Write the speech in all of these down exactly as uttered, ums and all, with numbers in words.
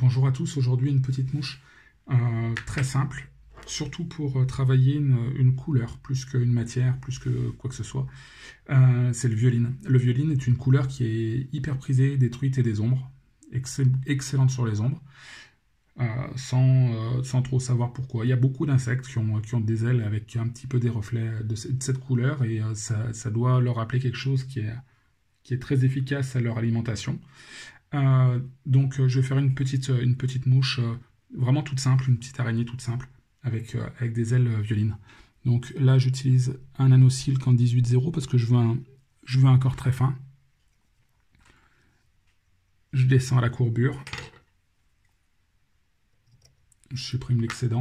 Bonjour à tous, aujourd'hui une petite mouche euh, très simple, surtout pour euh, travailler une, une couleur, plus qu'une matière, plus que quoi que ce soit. Euh, c'est le violine. Le violine est une couleur qui est hyper prisée des truites et des ombres, Excell excellente sur les ombres, euh, sans, euh, sans trop savoir pourquoi. Il y a beaucoup d'insectes qui ont, qui ont des ailes avec un petit peu des reflets de, de cette couleur, et euh, ça, ça doit leur rappeler quelque chose qui est, qui est très efficace à leur alimentation. Euh, donc euh, je vais faire une petite, une petite mouche euh, vraiment toute simple, une petite araignée toute simple avec, euh, avec des ailes euh, violines. Donc là j'utilise un nano-silk en dix-huit zéro parce que je veux, un, je veux un corps très fin. Je descends à la courbure. Je supprime l'excédent.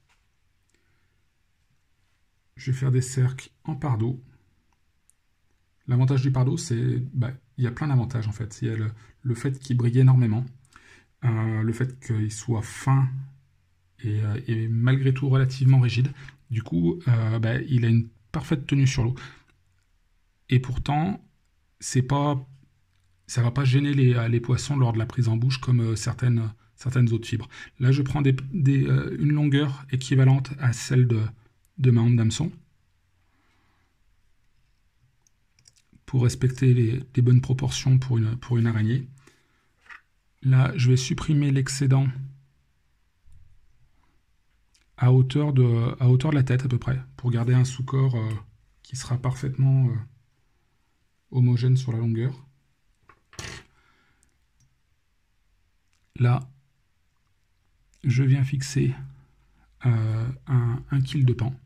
Je vais faire des cercles en pardo. L'avantage du pardo, c'est bah, il y a plein d'avantages en fait. Il y a le, le fait qu'il brille énormément, euh, le fait qu'il soit fin et, euh, et malgré tout relativement rigide. Du coup, euh, bah, il a une parfaite tenue sur l'eau. Et pourtant, c'est pas, ça va pas gêner les, les poissons lors de la prise en bouche comme euh, certaines, certaines autres fibres. Là, je prends des, des, euh, une longueur équivalente à celle de, de ma honte d'hameçon, pour respecter les, les bonnes proportions pour une, pour une araignée. Là, je vais supprimer l'excédent à hauteur, de, à hauteur de la tête à peu près, pour garder un sous-corps euh, qui sera parfaitement euh, homogène sur la longueur. Là, je viens fixer euh, un, un kill de pan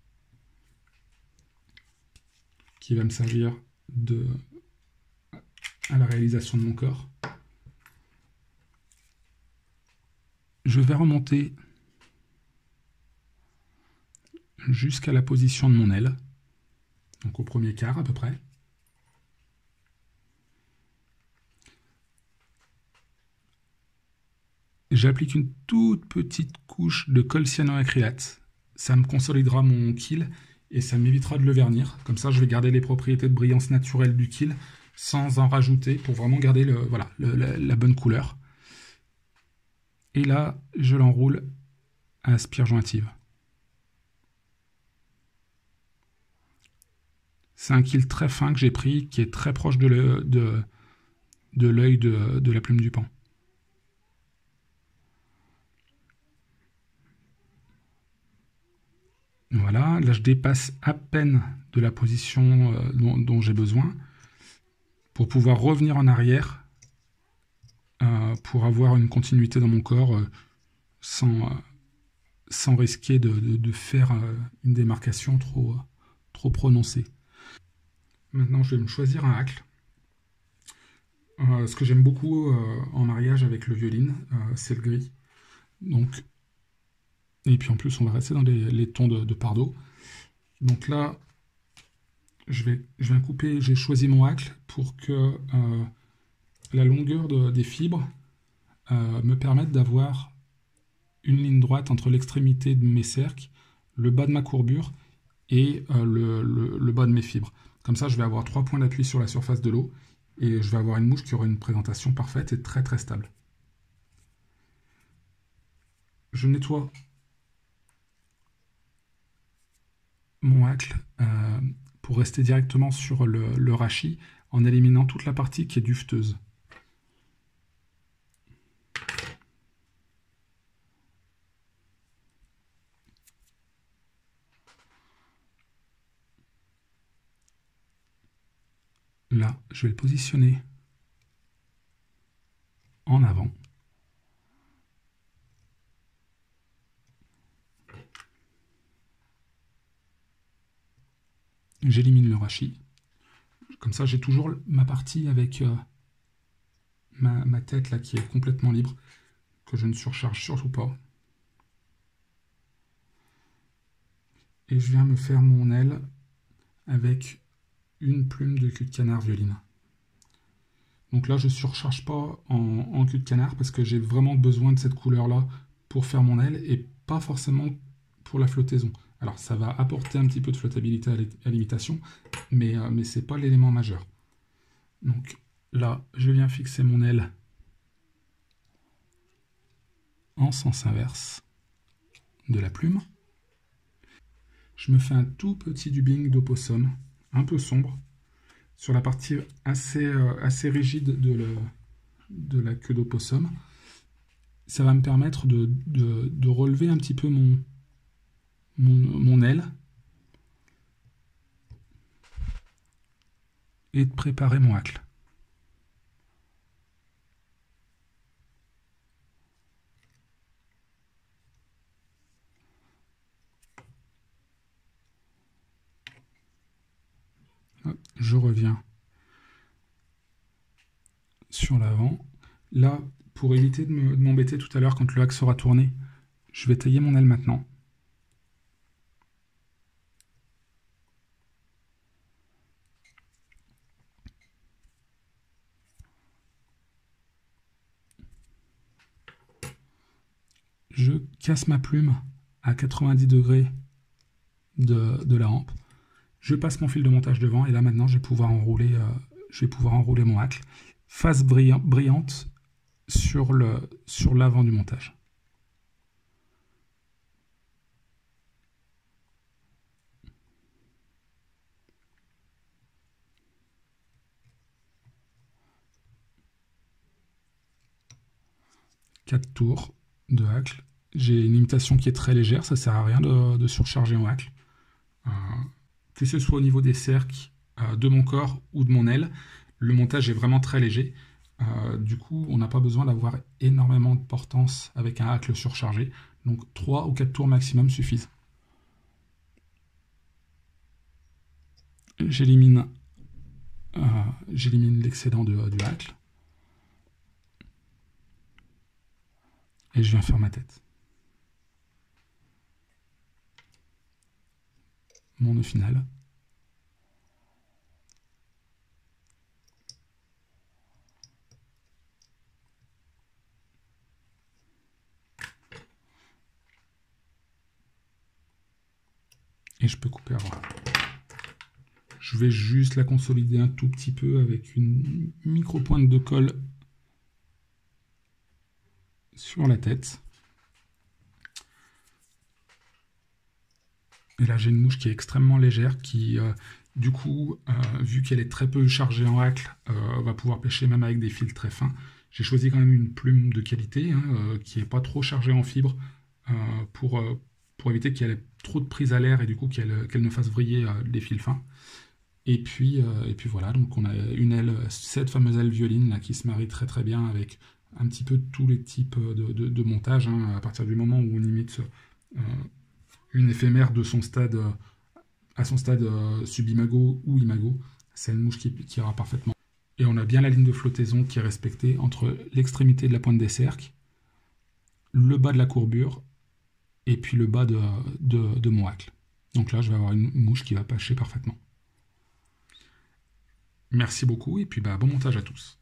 qui va me servir de, à la réalisation de mon corps. Je vais remonter jusqu'à la position de mon aile, donc au premier quart à peu près. J'applique une toute petite couche de colle cyanoacrylate. Ça me consolidera mon kill et ça m'évitera de le vernir. Comme ça, je vais garder les propriétés de brillance naturelle du kill sans en rajouter pour vraiment garder le, voilà, le, la, la bonne couleur. Et là, je l'enroule à spire jointive. C'est un kill très fin que j'ai pris, qui est très proche de l'œil de, de, de, de la plume du pan. Voilà, là je dépasse à peine de la position euh, dont, dont j'ai besoin pour pouvoir revenir en arrière euh, pour avoir une continuité dans mon corps euh, sans, euh, sans risquer de, de, de faire euh, une démarcation trop, euh, trop prononcée. Maintenant je vais me choisir un hacle. Euh, ce que j'aime beaucoup euh, en mariage avec le violine, euh, c'est le gris. Donc, et puis en plus on va rester dans les, les tons de, de pardo. Donc là, je vais, je vais couper, j'ai choisi mon hacle pour que euh, la longueur de, des fibres euh, me permette d'avoir une ligne droite entre l'extrémité de mes cercles, le bas de ma courbure et euh, le, le, le bas de mes fibres. Comme ça, je vais avoir trois points d'appui sur la surface de l'eau et je vais avoir une mouche qui aura une présentation parfaite et très très stable. Je nettoie mon hacle euh, pour rester directement sur le, le rachis en éliminant toute la partie qui est duveteuse. Là, je vais le positionner en avant. J'élimine le rachis. Comme ça, j'ai toujours ma partie avec euh, ma, ma tête là qui est complètement libre, que je ne surcharge surtout pas. Et je viens me faire mon aile avec une plume de cul de canard violine. Donc là, je ne surcharge pas en, en cul de canard parce que j'ai vraiment besoin de cette couleur-là pour faire mon aile et pas forcément pour la flottaison. Alors, ça va apporter un petit peu de flottabilité à l'imitation, mais, euh, mais ce n'est pas l'élément majeur. Donc là, je viens fixer mon aile en sens inverse de la plume. Je me fais un tout petit dubbing d'opossum, un peu sombre, sur la partie assez, euh, assez rigide de, le, de la queue d'opossum. Ça va me permettre de, de, de relever un petit peu mon, mon, mon aile et de préparer mon hacle. Je reviens sur l'avant. Là, pour éviter de m'embêter tout à l'heure quand le hack sera tourné, je vais tailler mon aile maintenant. Je casse ma plume à quatre-vingt-dix degrés de, de la hampe. Je passe mon fil de montage devant et là maintenant je vais pouvoir enrouler, euh, je vais pouvoir enrouler mon hack. Face brillant, brillante sur le, sur l'avant du montage. Quatre tours de hacle. J'ai une imitation qui est très légère, ça sert à rien de, de surcharger en hacle. Euh, que ce soit au niveau des cercles, euh, de mon corps ou de mon aile, le montage est vraiment très léger. Euh, du coup, on n'a pas besoin d'avoir énormément de portance avec un hacle surchargé. Donc trois ou quatre tours maximum suffisent. J'élimine euh, j'élimine l'excédent du hacle. Et je viens faire ma tête. Mon nœud final. Et je peux couper à droite. Je vais juste la consolider un tout petit peu avec une micro pointe de colle sur la tête. Et là j'ai une mouche qui est extrêmement légère qui euh, du coup euh, vu qu'elle est très peu chargée en hacle euh, va pouvoir pêcher même avec des fils très fins. J'ai choisi quand même une plume de qualité hein, euh, qui n'est pas trop chargée en fibres euh, pour, euh, pour éviter qu'elle ait trop de prise à l'air et du coup qu'elle qu'elle ne fasse vriller euh, les fils fins. Et puis, euh, et puis voilà, donc on a une aile, cette fameuse aile violine là, qui se marie très très bien avec un petit peu tous les types de, de, de montage, hein, à partir du moment où on imite euh, une éphémère de son stade euh, à son stade euh, subimago ou imago, c'est une mouche qui, qui ira parfaitement. Et on a bien la ligne de flottaison qui est respectée entre l'extrémité de la pointe des cercles, le bas de la courbure et puis le bas de, de, de mon hacle. Donc là, je vais avoir une mouche qui va pêcher parfaitement. Merci beaucoup et puis bah, bon montage à tous.